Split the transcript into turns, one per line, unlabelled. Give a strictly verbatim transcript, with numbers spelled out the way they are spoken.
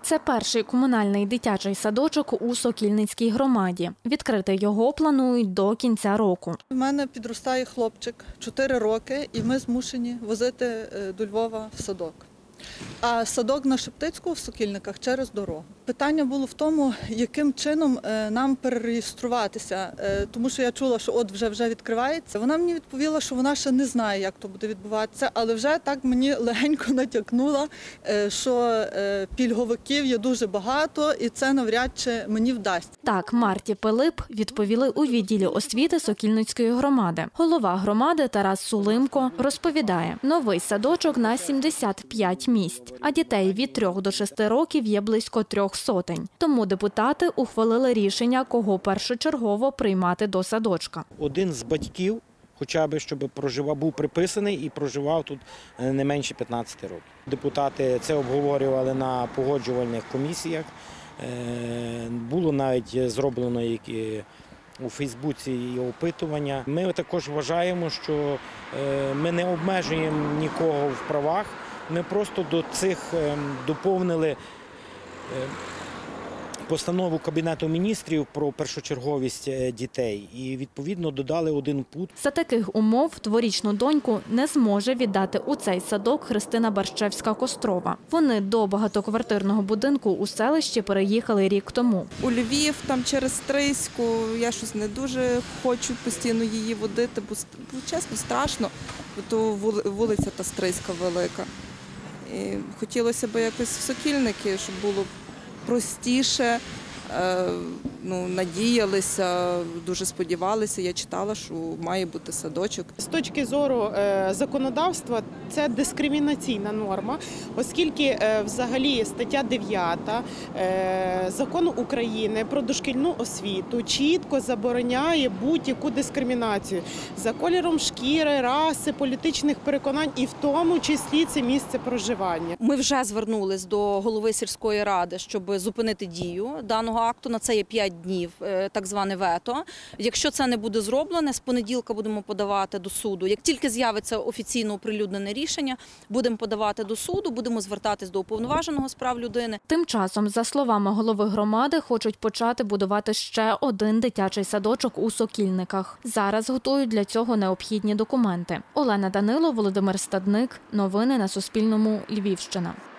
Це перший комунальний дитячий садочок у Сокільницькій громаді. Відкрити його планують до кінця року.
У мене підростає хлопчик, чотири роки, і ми змушені возити до Львова в садок. А садок на Шептицького в Сокільниках через дорогу. Питання було в тому, яким чином нам перереєструватися, тому що я чула, що от вже вже відкривається. Вона мені відповіла, що вона ще не знає, як то буде відбуватися, але вже так мені легенько натякнула, що пільговиків є дуже багато і це навряд чи мені вдасться.
Так, Марті Пилип відповіли у відділі освіти Сокільницької громади. Голова громади Тарас Сулимко розповідає, новий садочок на сімдесят п'ять місць, а дітей від трьох до шести років є близько трьох сотень. Тому депутати ухвалили рішення, кого першочергово приймати до садочка.
Один з батьків, хоча б, щоб проживав, був приписаний і проживав тут не менше п'ятнадцяти років. Депутати це обговорювали на погоджувальних комісіях. Було навіть зроблено у Фейсбуці і опитування. Ми також вважаємо, що ми не обмежуємо нікого в правах. Ми просто до цих доповнили постанову Кабінету міністрів про першочерговість дітей і, відповідно, додали один пункт.
За таких умов дворічну доньку не зможе віддати у цей садок Христина Барщевська-Кострова. Вони до багатоквартирного будинку у селищі переїхали рік тому.
У Львів, там через Стрийську, я щось не дуже хочу постійно її водити, бо, чесно, страшно, бо то вулиця та Стрийська велика. І хотілося б якось в Сокільники, щоб було простіше, ну, надіялися, дуже сподівалися. Я читала, що має бути садочок.
З точки зору законодавства це дискримінаційна норма, оскільки взагалі стаття дев'ята Закону України про дошкільну освіту чітко забороняє будь-яку дискримінацію за кольором шкіри, раси, політичних переконань і в тому числі це місце проживання.
Ми вже звернулись до голови сільської ради, щоб зупинити дію даного акту. На це є п'ять днів, так зване вето. Якщо це не буде зроблене, з понеділка будемо подавати до суду. Як тільки з'явиться офіційно оприлюднене рішення, будемо подавати до суду, будемо звертатись до уповноваженого з прав людини.
Тим часом, за словами голови громади, хочуть почати будувати ще один дитячий садочок у Сокільниках. Зараз готують для цього необхідні документи. Олена Данило, Володимир Стадник. Новини на Суспільному. Львівщина.